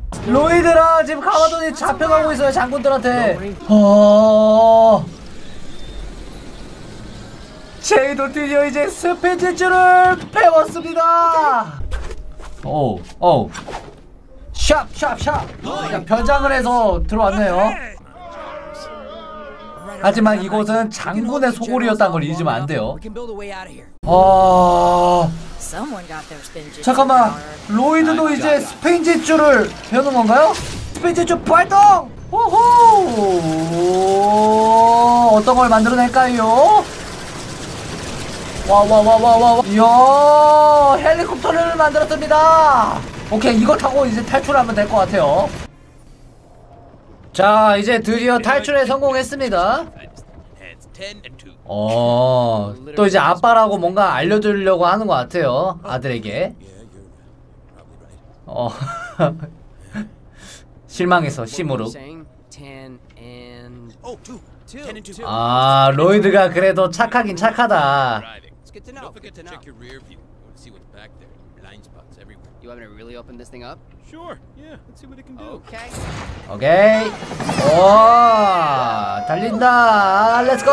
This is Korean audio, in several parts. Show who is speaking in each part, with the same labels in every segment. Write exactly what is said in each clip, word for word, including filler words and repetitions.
Speaker 1: 로이드랑 지금 가마돈이 잡혀가고 있어요, 장군들한테. 어... 제이도 드디어 이제 스피드줄을 배웠습니다. 오, 오. 샵, 샵, 샵. 그냥 변장을 해서 들어왔네요. 하지만 이곳은 장군의 소굴이었다는 걸 잊으면 안 돼요. 어... 잠깐만, 로이드도 이제 스페인 제주를 배우는 건가요? 스페인 제주 발동! 호호! 어떤 걸 만들어낼까요? 와와와와와! 이야, 헬리콥터를 만들었습니다. 오케이, 이거 타고 이제 탈출하면 될 것 같아요. 자, 이제 드디어 탈출에 성공했습니다. 어, 또 이제 아빠라고 뭔가 알려주려고 하는 것 같아요, 아들에게. 어, 실망해서 시무룩. 아, 로이드가 그래도 착하긴 착하다.
Speaker 2: You want me to really open this thing up?
Speaker 3: Sure. Yeah. Let's see what it can do.
Speaker 2: Okay.
Speaker 1: 오케이. 오, 달린다. 렛츠고.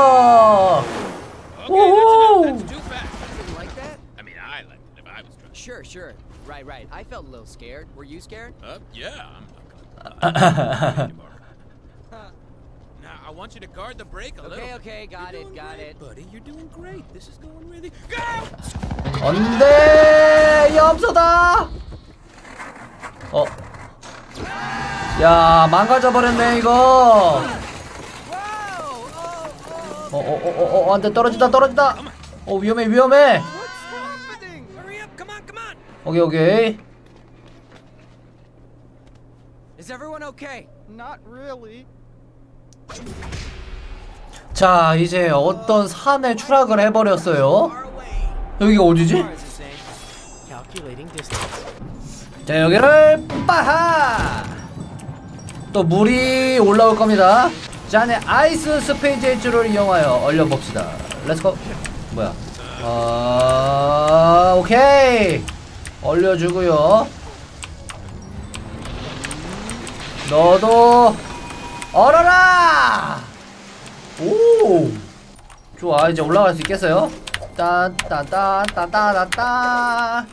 Speaker 3: Okay, that's, that's too fast.
Speaker 2: Didn't like that?
Speaker 3: I mean, I liked it if I was trying.
Speaker 2: Sure, sure. Right, right. I felt a little scared. Were you scared?
Speaker 3: Uh, yeah. I'm not gonna anymore. Now I want you to guard the brake a little.
Speaker 2: Okay, okay. Got
Speaker 3: You're
Speaker 2: it, got
Speaker 3: great,
Speaker 2: it.
Speaker 3: buddy. You're doing great. This is going really. Go!
Speaker 1: 안돼, 염소다. 어, 야, 망가져 버렸네 이거. 어, 어, 어, 어, 어, 안돼, 떨어진다, 떨어진다. 어, 위험해, 위험해.
Speaker 3: Hurry up! Come on, come on!
Speaker 1: 오케이, 오케이.
Speaker 2: Is everyone okay?
Speaker 4: Not really.
Speaker 1: 자, 이제 어떤 산에 추락을 해버렸어요. 여기가 어디지? 자, 여기를 빠하! 또 물이 올라올 겁니다. 자, 안에 아이스 스페인 제주를 이용하여 얼려봅시다. 렛츠고. 뭐야? 아, 오케이. 얼려주고요. 너도 얼어라! 오! 좋아, 이제 올라갈 수 있겠어요? 딴딴딴딴딴딴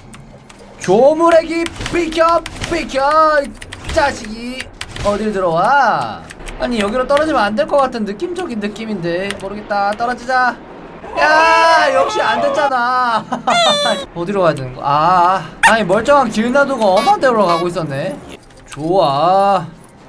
Speaker 1: 조물애기 비켜 비켜 자식이 어딜 들어와? 아니, 여기로 떨어지면 안 될 것 같은 느낌적인 느낌인데 모르겠다. 떨어지자. 야, 역시 안 됐잖아. 어디로 가야 되는 거야? 아, 아니, 멀쩡한 길 놔두고 엄한 데로 가고 있었네. 좋아.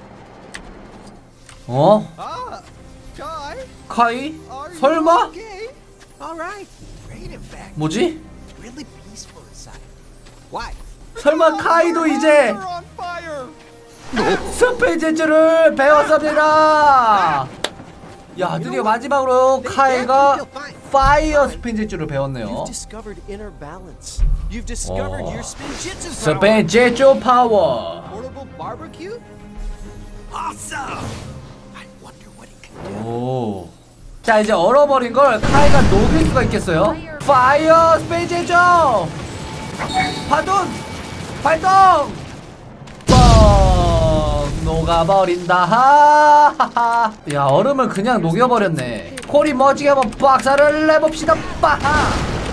Speaker 1: 어?
Speaker 4: Ah, Kai.
Speaker 1: 카이?
Speaker 4: Are you
Speaker 1: 설마?
Speaker 4: okay? All right. Great, in fact.
Speaker 1: 뭐지?
Speaker 4: Really peaceful inside. Why?
Speaker 1: 설마 카이도 이제
Speaker 4: You're on fire.
Speaker 1: 스페인 제주를 배웠습니다. 야, 드디어 마지막으로 카이가 파이어 스페인 제주를 배웠네요.
Speaker 4: You've discovered inner balance. You've discovered
Speaker 1: 어.
Speaker 4: your spinjitzu
Speaker 1: 스페인 제주 파워.
Speaker 4: Portable barbecue? Awesome. I wonder what it can do.
Speaker 1: 오. 자, 이제 얼어버린 걸 카이가 녹일 수가 있겠어요? 파이어 스페인 제주. 파돈 발동. 뻥 녹아버린다. 하하하. 야, 얼음을 그냥 녹여버렸네. 코리 멋지게 한번 박살을 내봅시다. 빠하.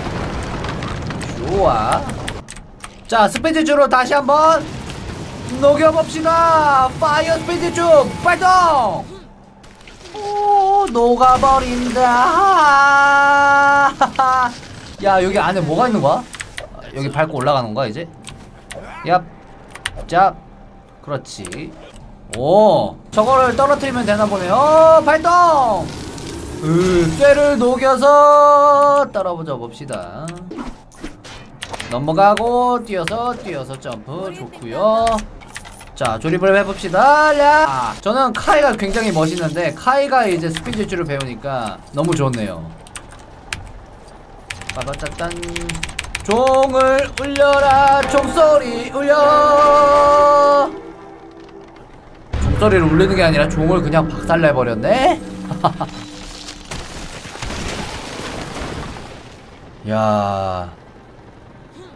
Speaker 1: 좋아. 자, 스페인제주로 다시 한번 녹여봅시다. 파이어 스페인제주 발동. 오, 녹아버린다. 야, 여기 안에 뭐가 있는 거야? 여기 밟고 올라가는 거야 이제? 얍. 짭. 그렇지. 오, 저거를 떨어뜨리면 되나 보네요. 어, 발동. 으, 쇠를 녹여서 떨어져 봅시다. 넘어가고 뛰어서 뛰어서 점프. 좋구요. 자, 조립을 해봅시다. 야, 저는 카이가 굉장히 멋있는데 카이가 이제 스피드줄을 배우니까 너무 좋네요. 빠바짜짠. 종을 울려라. 종소리 울려. 종소리를 울리는 게 아니라 종을 그냥 박살내버렸네. 야,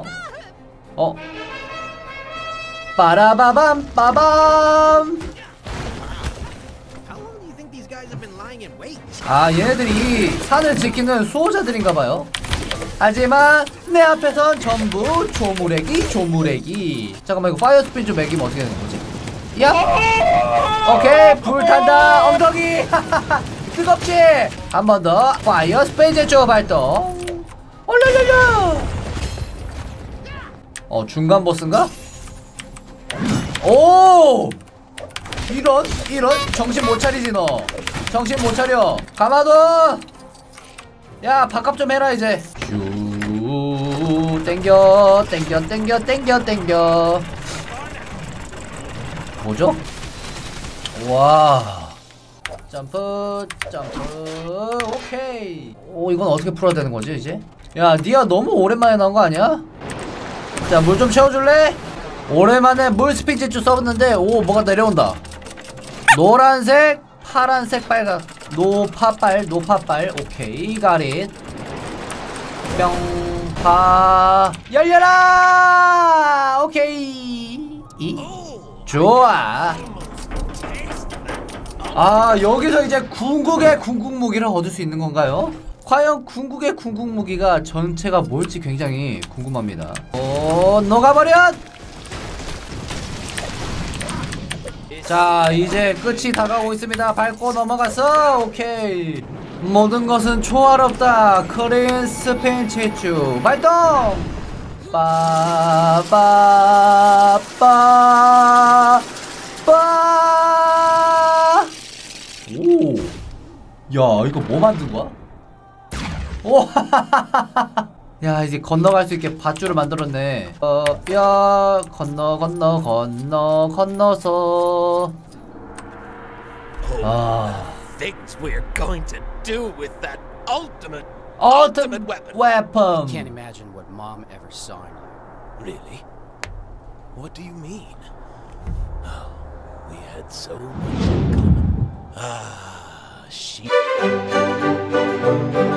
Speaker 1: 있어. 어. 빠라바밤 빠밤.
Speaker 2: How long do you think these guys have been lying in wait?
Speaker 1: 아, 얘네들이 산을 지키는 수호자들인가봐요. 하지만 내 앞에선 전부 조무래기 조무래기. 잠깐만, 이거 파이어 스피드 좀 매기면 어떻게 되는 거지? 야! 오케이, 불탄다 엉덩이. 뜨겁지? 한 번 더 파이어 스피드 줘 발동. 올라라라. 어, 중간 보스인가? 오! 이런 이런 정신 못 차리지 너. 정신 못 차려. 가마도. 야, 밥값 좀 해라 이제. 슈 땡겨 땡겨 땡겨 땡겨 땡겨. 뭐죠? 와. 점프 점프. 오케이. 오, 이건 어떻게 풀어야 되는 거지 이제? 야, 니가 너무 오랜만에 나온 거 아니야? 자, 물 좀 채워줄래? 오랜만에 물 스피치주 써봤는데, 오, 뭐가 내려온다. 노란색, 파란색, 빨간, 노파빨, 노파빨. 오케이, 가릿. 뿅, 파, 열려라! 오케이. 이, 좋아. 아, 여기서 이제 궁극의 궁극무기를 얻을 수 있는 건가요? 과연 궁극의 궁극무기가 전체가 뭘지 굉장히 궁금합니다. 오, 녹아버려! 자, 이제 끝이 다가오고 있습니다. 밟고 넘어갔어. 오케이. 모든 것은 초화롭다. 크린 스페인 최초 발동. 빠빠빠 빠. 오. 야, 이거 뭐 만든 거야? 오. 야, 이제 건너갈 수 있게 밧줄을 만들었네. 어, 뼈 건너 건너 건너 건너서. 아.
Speaker 4: Things we're going to do with that ultimate,
Speaker 1: Ultimate
Speaker 4: weapon.
Speaker 1: weapon.
Speaker 2: Can't imagine what Mom ever saw in you.
Speaker 4: Really? What do you mean? Oh, we had so much in common. Ah, she.